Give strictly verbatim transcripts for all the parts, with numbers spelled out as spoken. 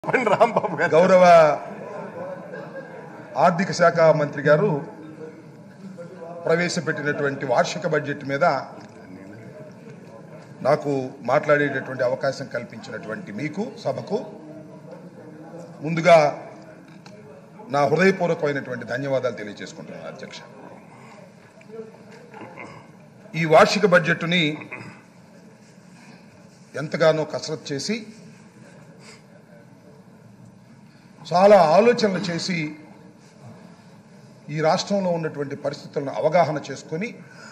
గౌరవ ఆర్థిక శాఖ మంత్రి గారు ప్రవేశపెట్టినటువంటి వార్షిక బడ్జెట్ మీద నాకు మాట్లాడేటటువంటి అవకాశం కల్పించినటువంటి మీకు సభకు ముందుగా నా హృదయపూర్వకమైనటువంటి ధన్యవాదాలు తెలియజేసుకుంటున్నాను అధ్యక్ష. ఈ వార్షిక బడ్జెట్ని ఎంతగానో కసరత్తు చేసి చాలా ఆలోచనలు చేసి ఈ రాష్ట్రంలో ఉన్నటువంటి పరిస్థితులను అవగాహన చేసుకొని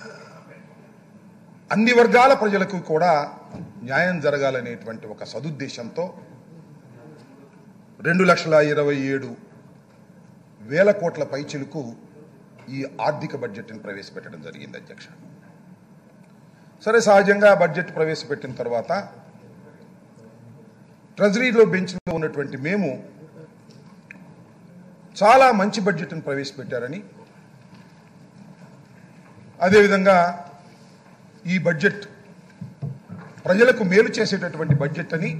అన్ని వర్గాల ప్రజలకు కూడా న్యాయం జరగాలనేటువంటి ఒక సదుద్దేశంతో రెండు లక్షల ఇరవై ఏడు వేల కోట్ల పైచిలకు ఈ ఆర్థిక బడ్జెట్ని ప్రవేశపెట్టడం జరిగింది అధ్యక్ష. సరే, సహజంగా బడ్జెట్ ప్రవేశపెట్టిన తర్వాత ట్రెజరీలో బెంచ్లో ఉన్నటువంటి మేము చాలా మంచి బడ్జెట్ను ప్రవేశపెట్టారని, అదేవిధంగా ఈ బడ్జెట్ ప్రజలకు మేలు చేసేటటువంటి బడ్జెట్ అని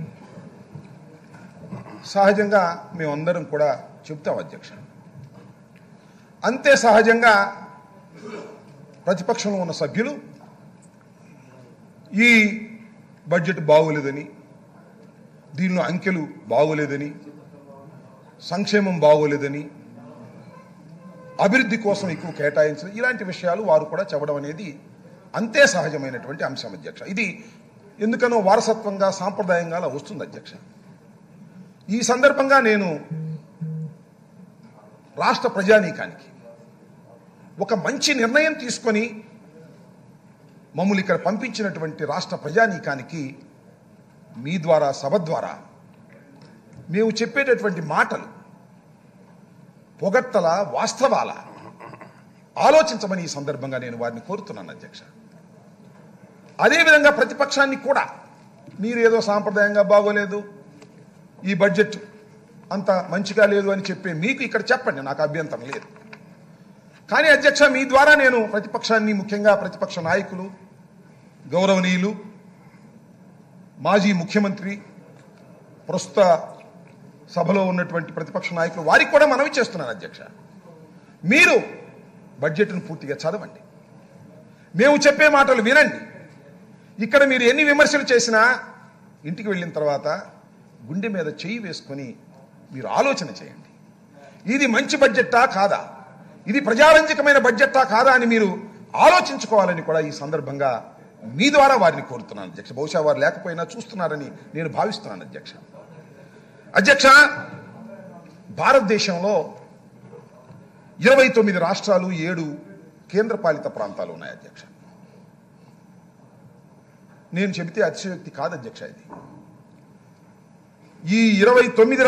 సహజంగా మేమందరం కూడా చెప్తాం అధ్యక్ష. అంతే సహజంగా ప్రతిపక్షంలో ఉన్న సభ్యులు ఈ బడ్జెట్ బాగోలేదని, దీనిలో అంకెలు బాగోలేదని, సంక్షేమం బాగోలేదని, అభివృద్ధి కోసం ఎక్కువ కేటాయించడం, ఇలాంటి విషయాలు వారు కూడా చెప్పడం అనేది అంతే సహజమైనటువంటి అంశం అధ్యక్ష. ఇది ఎందుకనో వారసత్వంగా సాంప్రదాయంగా అలా వస్తుంది అధ్యక్ష. ఈ సందర్భంగా నేను రాష్ట్ర ప్రజానీకానికి ఒక మంచి నిర్ణయం తీసుకొని మమ్మల్ని ఇక్కడ పంపించినటువంటి రాష్ట్ర ప్రజానీకానికి మీ ద్వారా, సభ ద్వారా మేము చెప్పేటటువంటి మాటలు పొగట్టల, వాస్తవాల ఆలోచించమని ఈ సందర్భంగా నేను వారిని కోరుతున్నాను అధ్యక్ష. అదేవిధంగా ప్రతిపక్షాన్ని కూడా మీరు ఏదో సాంప్రదాయంగా బాగోలేదు, ఈ బడ్జెట్ అంత మంచిగా లేదు అని చెప్పే మీకు ఇక్కడ చెప్పండి, నాకు అభ్యంతరం లేదు. కానీ అధ్యక్ష, మీ ద్వారా నేను ప్రతిపక్షాన్ని, ముఖ్యంగా ప్రతిపక్ష నాయకులు, గౌరవనీయులు మాజీ ముఖ్యమంత్రి, ప్రస్తుత సభలో ఉన్నటువంటి ప్రతిపక్ష నాయకులు, వారికి కూడా మనవి చేస్తున్నాను అధ్యక్ష. మీరు బడ్జెట్ను పూర్తిగా చదవండి, మేము చెప్పే మాటలు వినండి. ఇక్కడ మీరు ఎన్ని విమర్శలు చేసినా ఇంటికి వెళ్ళిన తర్వాత గుండె మీద చెయ్యి వేసుకొని మీరు ఆలోచన చేయండి. ఇది మంచి బడ్జెట్టా కాదా, ఇది ప్రజారంజకమైన బడ్జెట్టా కాదా అని మీరు ఆలోచించుకోవాలని కూడా ఈ సందర్భంగా మీ ద్వారా వారిని కోరుతున్నాను అధ్యక్ష. బహుశా వారు లేకపోయినా చూస్తున్నారని నేను భావిస్తున్నాను అధ్యక్ష. అధ్యక్ష, భారతదేశంలో ఇరవై తొమ్మిది రాష్ట్రాలు, ఏడు కేంద్రపాలిత ప్రాంతాలు ఉన్నాయి అధ్యక్ష. నేను చెబితే అతిశయోక్తి కాదు అధ్యక్ష. ఇది ఈ ఇరవై తొమ్మిది